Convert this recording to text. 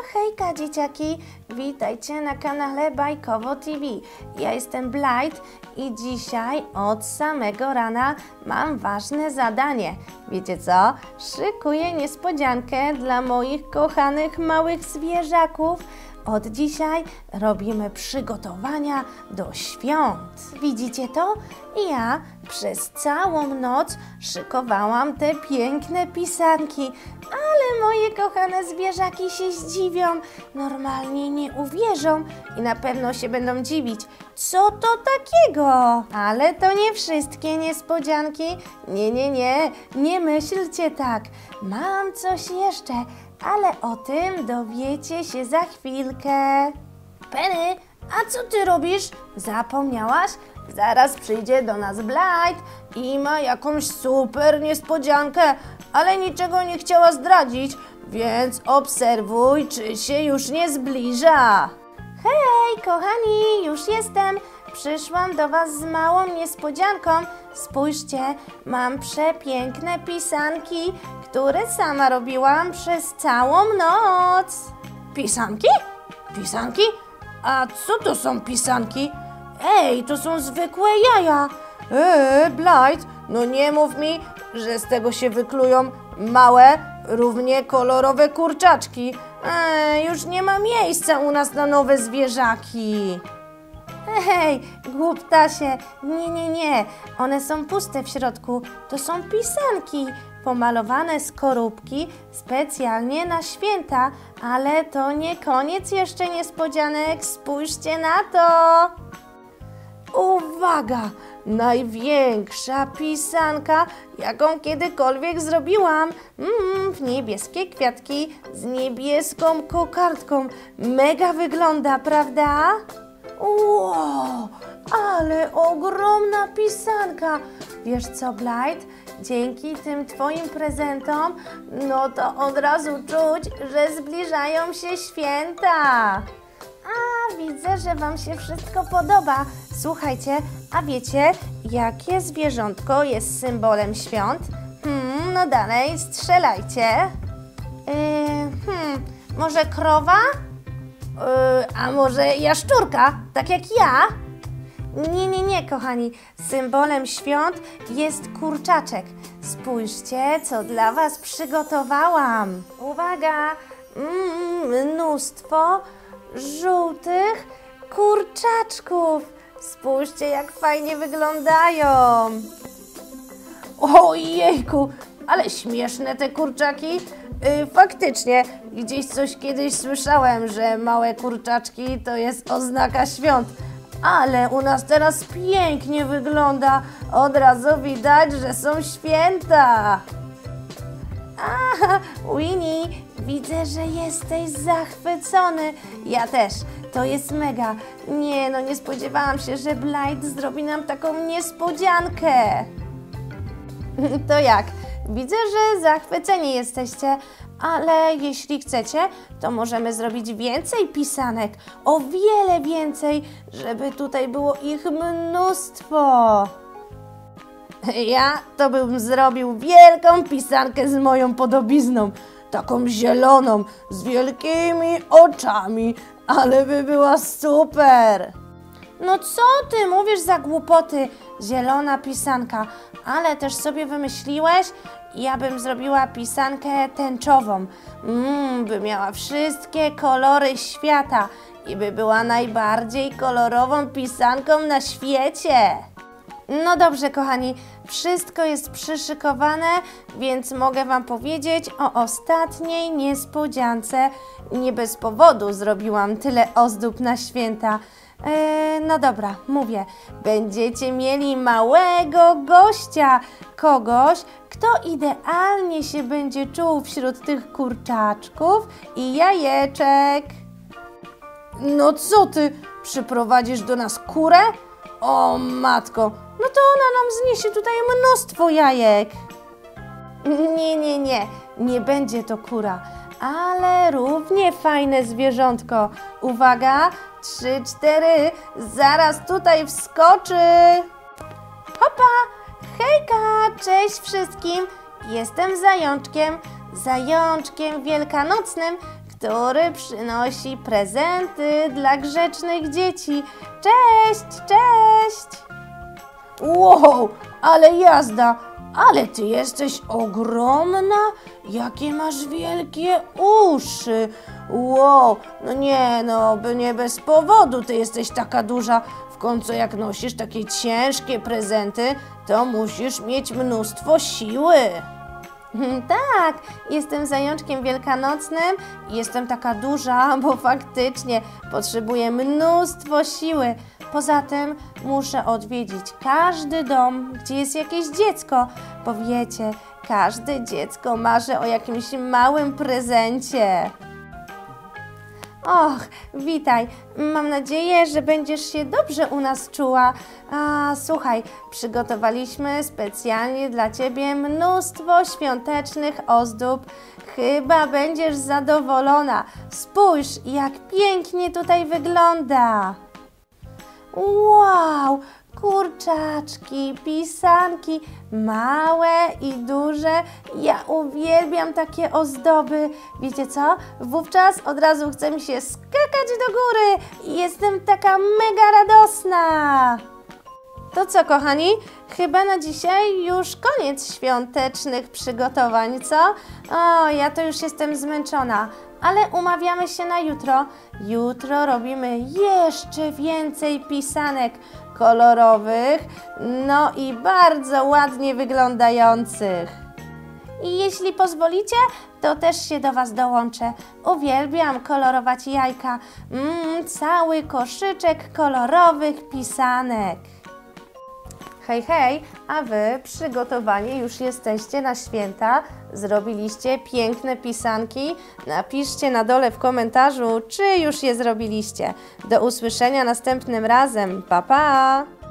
Hejka dzieciaki, witajcie na kanale Bajkowo TV. Ja jestem Blight i dzisiaj od samego rana mam ważne zadanie. Wiecie co? Szykuję niespodziankę dla moich kochanych małych zwierzaków. Od dzisiaj robimy przygotowania do świąt. Widzicie to? I ja przez całą noc szykowałam te piękne pisanki, ale moje kochane zwierzaki się zdziwią, normalnie nie uwierzą i na pewno się będą dziwić. Co to takiego? Ale to nie wszystkie niespodzianki. Nie myślcie tak. Mam coś jeszcze, ale o tym dowiecie się za chwilkę. Penny, a co ty robisz? Zapomniałaś? Zaraz przyjdzie do nas Blight i ma jakąś super niespodziankę, ale niczego nie chciała zdradzić, więc obserwuj, czy się już nie zbliża. Hej, kochani, już jestem. Przyszłam do was z małą niespodzianką. Spójrzcie, mam przepiękne pisanki, które sama robiłam przez całą noc. Pisanki? Pisanki? A co to są pisanki? Ej, to są zwykłe jaja. Blight, no nie mów mi, że z tego się wyklują małe, równie kolorowe kurczaczki. Już nie ma miejsca u nas na nowe zwierzaki. Hej, głuptasie, nie, one są puste w środku, to są pisanki, pomalowane skorupki specjalnie na święta, ale to nie koniec jeszcze niespodzianek, spójrzcie na to! Uwaga! Największa pisanka, jaką kiedykolwiek zrobiłam. W niebieskie kwiatki z niebieską kokardką. Mega wygląda, prawda? Wow, ale ogromna pisanka. Wiesz co, Blight? Dzięki tym twoim prezentom, no to od razu czuć, że zbliżają się święta. Widzę, że wam się wszystko podoba. Słuchajcie, a wiecie, jakie zwierzątko jest symbolem świąt? No dalej, strzelajcie. Może krowa? A może jaszczurka, tak jak ja? Nie, kochani. Symbolem świąt jest kurczaczek. Spójrzcie, co dla was przygotowałam. Uwaga! Mnóstwo żółtych kurczaczków. Spójrzcie, jak fajnie wyglądają. Ojejku, ale śmieszne te kurczaki. Faktycznie, gdzieś coś kiedyś słyszałem, że małe kurczaczki to jest oznaka świąt. Ale u nas teraz pięknie wygląda. Od razu widać, że są święta. Winnie, widzę, że jesteś zachwycony. Ja też. To jest mega. Nie spodziewałam się, że Blight zrobi nam taką niespodziankę. To jak? Widzę, że zachwyceni jesteście, ale jeśli chcecie, to możemy zrobić więcej pisanek. O wiele więcej, żeby tutaj było ich mnóstwo. Ja to bym zrobił wielką pisankę z moją podobizną. Taką zieloną, z wielkimi oczami, ale by była super. No co ty mówisz za głupoty? Zielona pisanka, ale też sobie wymyśliłeś? Ja bym zrobiła pisankę tęczową. By miała wszystkie kolory świata i by była najbardziej kolorową pisanką na świecie. No dobrze, kochani, wszystko jest przyszykowane, więc mogę wam powiedzieć o ostatniej niespodziance. Nie bez powodu zrobiłam tyle ozdób na święta. No dobra, mówię, będziecie mieli małego gościa, kogoś, kto idealnie się będzie czuł wśród tych kurczaczków i jajeczek. No co ty, przyprowadzisz do nas kurę? O matko, no to ona nam zniesie tutaj mnóstwo jajek. Nie będzie to kura, ale równie fajne zwierzątko. Uwaga, 3, 4, zaraz tutaj wskoczy. Hopa, hejka, cześć wszystkim. Jestem zajączkiem wielkanocnym, który przynosi prezenty dla grzecznych dzieci. Cześć, cześć! Wow, ale jazda! Ale ty jesteś ogromna! Jakie masz wielkie uszy! Wow, no nie bez powodu ty jesteś taka duża. W końcu jak nosisz takie ciężkie prezenty, to musisz mieć mnóstwo siły. Tak, jestem zajączkiem wielkanocnym i jestem taka duża, bo faktycznie potrzebuję mnóstwo siły. Poza tym muszę odwiedzić każdy dom, gdzie jest jakieś dziecko, bo wiecie, każde dziecko marzy o jakimś małym prezencie. Och, witaj. Mam nadzieję, że będziesz się dobrze u nas czuła. Słuchaj, przygotowaliśmy specjalnie dla Ciebie mnóstwo świątecznych ozdób. Chyba będziesz zadowolona. Spójrz, jak pięknie tutaj wygląda. Wow! Kurczaczki, pisanki, małe i duże. Ja uwielbiam takie ozdoby. Wiecie co? Wówczas od razu chce mi się skakać do góry i jestem taka mega radosna. To co, kochani? Chyba na dzisiaj już koniec świątecznych przygotowań, co? O, ja to już jestem zmęczona, ale umawiamy się na jutro. Jutro robimy jeszcze więcej pisanek kolorowych, no i bardzo ładnie wyglądających. I jeśli pozwolicie, to też się do Was dołączę. Uwielbiam kolorować jajka. Cały koszyczek kolorowych pisanek. Hej, hej, a Wy przygotowani już jesteście na święta? Zrobiliście piękne pisanki? Napiszcie na dole w komentarzu, czy już je zrobiliście. Do usłyszenia następnym razem. Pa, pa!